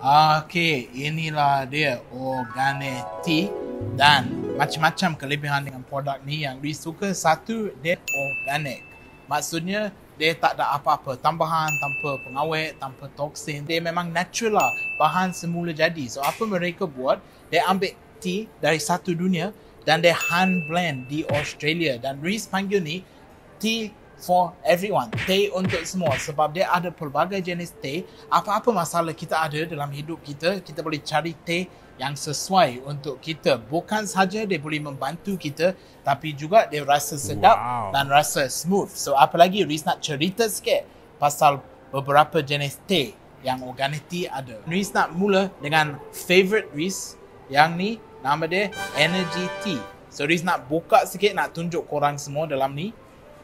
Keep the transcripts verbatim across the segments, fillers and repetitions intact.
Okey, inilah dia organic tea dan macam-macam kelebihan dengan produk ni yang Luis suka. Satu, dia organic. Maksudnya dia tak ada apa-apa tambahan, tanpa pengawet, tanpa toksin. Dia memang natural lah, bahan semula jadi. So apa mereka buat, dia ambil tea dari satu dunia dan dia hand blend di Australia. Dan Luis panggil ni tea for everyone, teh untuk semua, sebab dia ada pelbagai jenis teh. Apa-apa masalah kita ada dalam hidup kita, kita boleh cari teh yang sesuai untuk kita. Bukan saja dia boleh membantu kita, tapi juga dia rasa sedap wow. dan rasa smooth. So apa lagi, Riz nak cerita sikit pasal beberapa jenis teh yang organic tea ada. Riz nak mula dengan favorite Riz, yang ni nama dia Energy Tea. So Riz nak buka sikit, nak tunjuk korang semua dalam ni.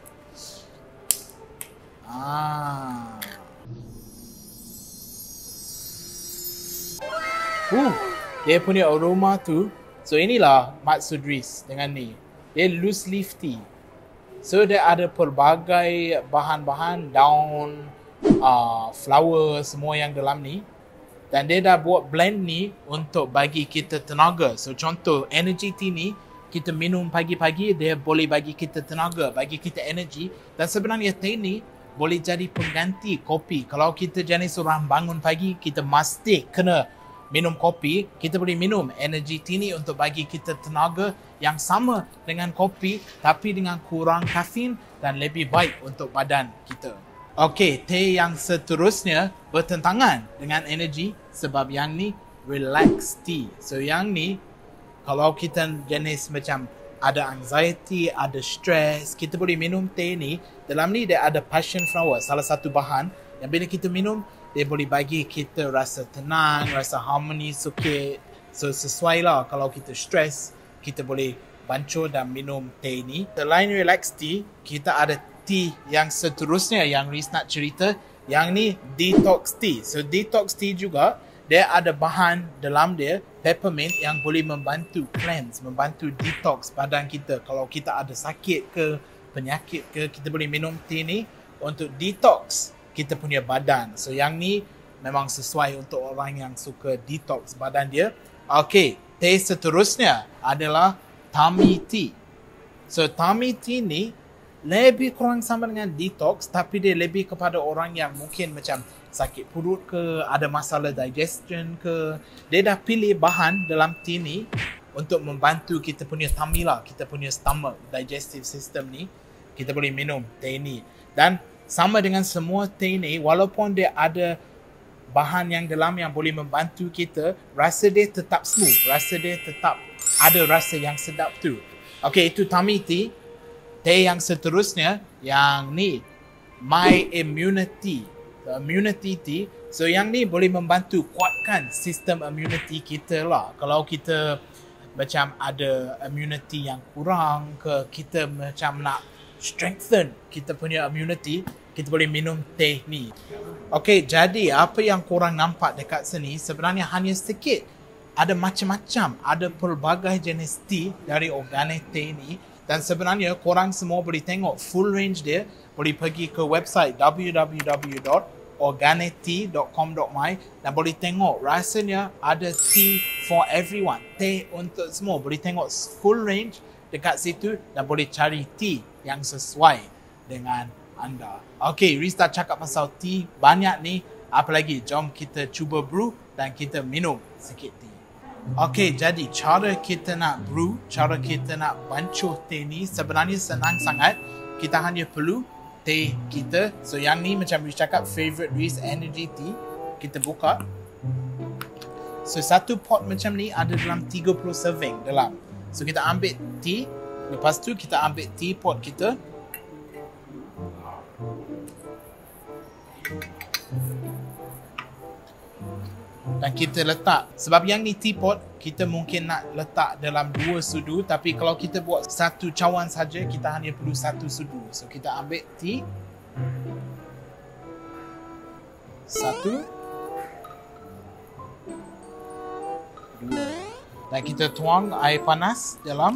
Ah. Uh, dia punya aroma tu. So inilah maksud Riz dengan ni. Dia loose leaf tea. So dia ada pelbagai bahan-bahan, daun, uh, flower, semua yang dalam ni. Dan dia dah buat blend ni untuk bagi kita tenaga. So contoh energy tea ni, kita minum pagi-pagi, dia boleh bagi kita tenaga, bagi kita energy. Dan sebenarnya teh ni boleh jadi pengganti kopi. Kalau kita jenis orang bangun pagi, kita mesti kena minum kopi, kita boleh minum energy tea ni untuk bagi kita tenaga yang sama dengan kopi, tapi dengan kurang kafein dan lebih baik untuk badan kita. Okey, teh yang seterusnya bertentangan dengan energy, sebab yang ni relax tea. So yang ni, kalau kita jenis macam ada anxiety, ada stress, kita boleh minum teh ni. Dalam ni dia ada passion flower, salah satu bahan yang bila kita minum, dia boleh bagi kita rasa tenang, rasa harmoni sikit. So sesuai lah kalau kita stress, kita boleh bancuh dan minum teh ni. Selain relax tea, kita ada tea yang seterusnya yang Riz nak cerita. Yang ni detox tea. So detox tea juga, dia ada bahan dalam dia peppermint yang boleh membantu cleanse, membantu detox badan kita. Kalau kita ada sakit ke, penyakit ke, kita boleh minum teh ni untuk detox kita punya badan. So yang ni memang sesuai untuk orang yang suka detox badan dia. Okey, teh seterusnya adalah tummy tea. So tummy tea ni lebih kurang sama dengan detox, tapi dia lebih kepada orang yang mungkin macam sakit perut ke, ada masalah digestion ke. Dia dah pilih bahan dalam tea ni untuk membantu kita punya tummy lah, kita punya stomach, digestive system ni. Kita boleh minum teh ni. Dan sama dengan semua teh ni, walaupun dia ada bahan yang dalam yang boleh membantu kita, rasa dia tetap smooth, rasa dia tetap ada rasa yang sedap tu. Okay, itu tummy tea. Teh yang seterusnya, yang ni My Immunity, the immunity tea. So yang ni boleh membantu kuatkan sistem immunity kita lah. Kalau kita macam ada immunity yang kurang ke, kita macam nak strengthen kita punya immunity, kita boleh minum teh ni. Okay, jadi apa yang korang nampak dekat sini sebenarnya hanya sedikit. Ada macam-macam, ada pelbagai jenis tea dari organic tea ni. Dan sebenarnya korang semua boleh tengok full range dia, boleh pergi ke website w w w dot organic tea dot com dot my dan boleh tengok rasanya ada tea for everyone, teh untuk semua. Boleh tengok full range dekat situ dan boleh cari tea yang sesuai dengan anda. Okay, Riz dah cakap pasal tea banyak ni. Apa lagi? Jom kita cuba brew dan kita minum sikit tea. Okay, jadi cara kita nak brew, cara kita nak bancuh teh ni sebenarnya senang sangat. Kita hanya perlu teh kita. So yang ni macam Riz cakap, favorite Riz energy tea. Kita buka. So satu pot macam ni ada dalam tiga puluh serving dalam. So kita ambil tea. Lepas tu kita ambil tea pot kita. Dan kita letak, sebab yang ni teapot, kita mungkin nak letak dalam dua sudu, tapi kalau kita buat satu cawan saja, kita hanya perlu satu sudu. So kita ambil tea satu, dua, dan kita tuang air panas dalam.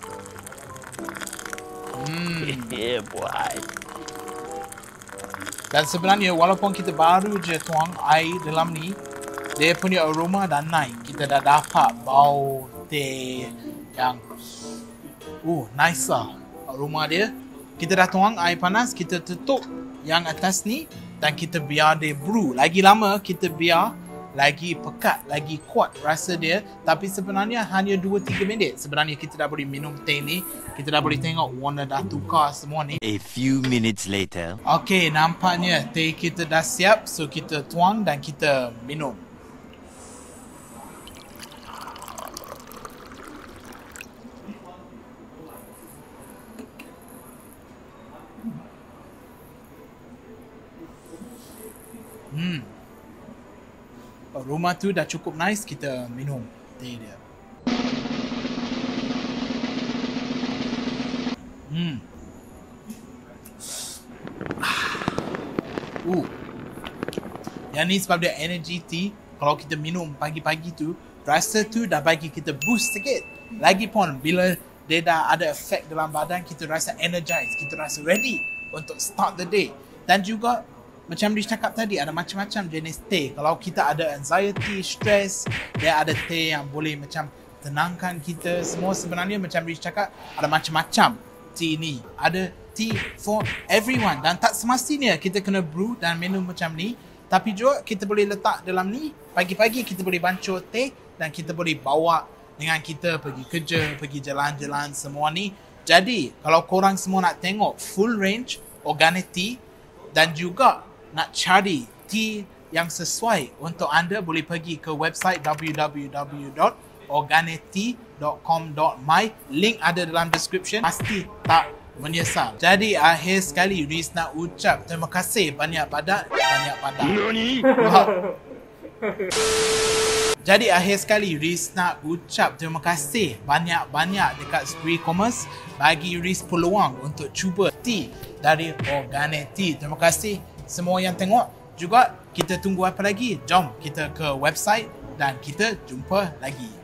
Hmm. Yeah, boy. Dan sebenarnya walaupun kita baru je tuang air dalam ni, dia punya aroma dah naik. Kita dah dapat bau teh yang uh, nice lah aroma dia. Kita dah tuang air panas, kita tutup yang atas ni dan kita biar dia brew. Lagi lama kita biar, lagi pekat, lagi kuat rasa dia. Tapi sebenarnya hanya dua tiga minit sebenarnya kita dah boleh minum teh ni. Kita dah boleh tengok warna dah tukar semua ni. A few minutes later. Okay, nampaknya teh kita dah siap. So kita tuang dan kita minum. Hmm. Aroma tu dah cukup nice, kita minum teh dia. Hmm. Uh. Yang ni sebab dia energy tea. Kalau kita minum pagi-pagi tu, rasa tu dah bagi kita boost sikit. Lagipun bila dia dah ada efek dalam badan, kita rasa energized, kita rasa ready untuk start the day. Dan juga macam Riz cakap tadi, ada macam-macam jenis teh. Kalau kita ada anxiety, stress, dia ada teh yang boleh macam tenangkan kita. Semua sebenarnya macam Riz cakap, ada macam-macam tea ni. Ada tea for everyone. Dan tak semestinya kita kena brew dan minum macam ni. Tapi juga kita boleh letak dalam ni. Pagi-pagi kita boleh bancur teh dan kita boleh bawa dengan kita pergi kerja, pergi jalan-jalan semua ni. Jadi, kalau korang semua nak tengok full range organic tea dan juga nak cari tea yang sesuai untuk anda, boleh pergi ke website w w w dot organic tea dot com dot my. Link ada dalam description. Pasti tak menyesal. Jadi akhir sekali Riz nak ucap terima kasih banyak padat, banyak padat. Wow. Jadi akhir sekali Riz nak ucap terima kasih banyak-banyak dekat Spree Commerce bagi Riz peluang untuk cuba tea dari Organic Tea. Terima kasih semua yang tengok. Juga kita tunggu apa lagi? Jom kita ke website dan kita jumpa lagi.